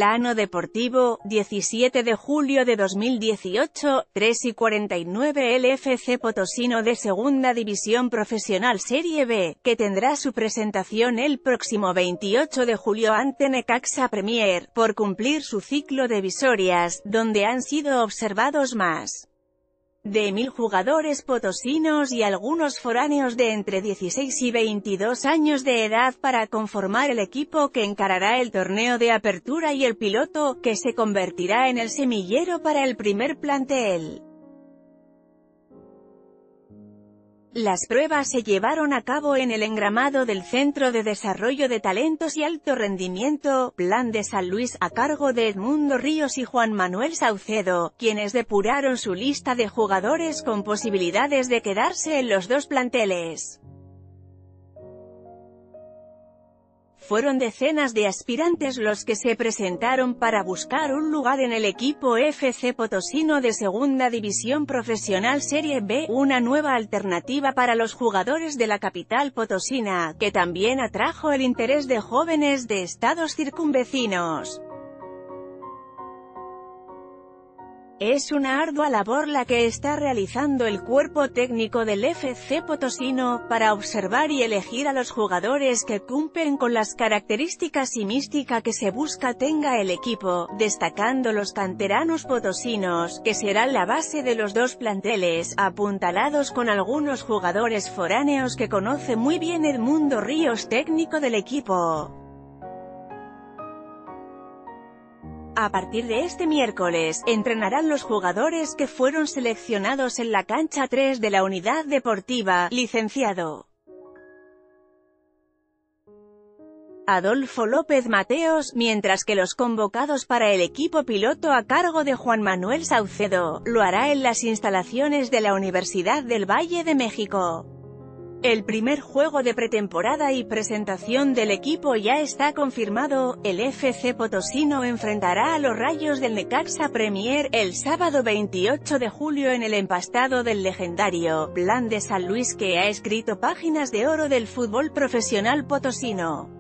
Plano deportivo, 17 de julio de 2018, 3:49 el FC Potosino de Segunda División Profesional Serie B, que tendrá su presentación el próximo 28 de julio ante Necaxa Premier, por cumplir su ciclo de visorias, donde han sido observados más de 1000 jugadores potosinos y algunos foráneos de entre 16 y 22 años de edad para conformar el equipo que encarará el torneo de apertura y el piloto, que se convertirá en el semillero para el primer plantel. Las pruebas se llevaron a cabo en el engramado del Centro de Desarrollo de Talentos y Alto Rendimiento, Plan de San Luis, a cargo de Edmundo Ríos y Juan Manuel Saucedo, quienes depuraron su lista de jugadores con posibilidades de quedarse en los dos planteles. Fueron decenas de aspirantes los que se presentaron para buscar un lugar en el equipo FC Potosino de Segunda División Profesional Serie B, una nueva alternativa para los jugadores de la capital potosina, que también atrajo el interés de jóvenes de estados circunvecinos. Es una ardua labor la que está realizando el cuerpo técnico del FC Potosino, para observar y elegir a los jugadores que cumplen con las características y mística que se busca tenga el equipo, destacando los canteranos potosinos, que serán la base de los dos planteles, apuntalados con algunos jugadores foráneos que conoce muy bien Edmundo Ríos, técnico del equipo. A partir de este miércoles, entrenarán los jugadores que fueron seleccionados en la cancha 3 de la Unidad Deportiva, Licenciado Adolfo López Mateos, mientras que los convocados para el equipo piloto a cargo de Juan Manuel Saucedo, lo hará en las instalaciones de la Universidad del Valle de México. El primer juego de pretemporada y presentación del equipo ya está confirmado. El FC Potosino enfrentará a los Rayos del Necaxa Premier, el sábado 28 de julio en el empastado del legendario Plan de San Luis, que ha escrito páginas de oro del fútbol profesional potosino.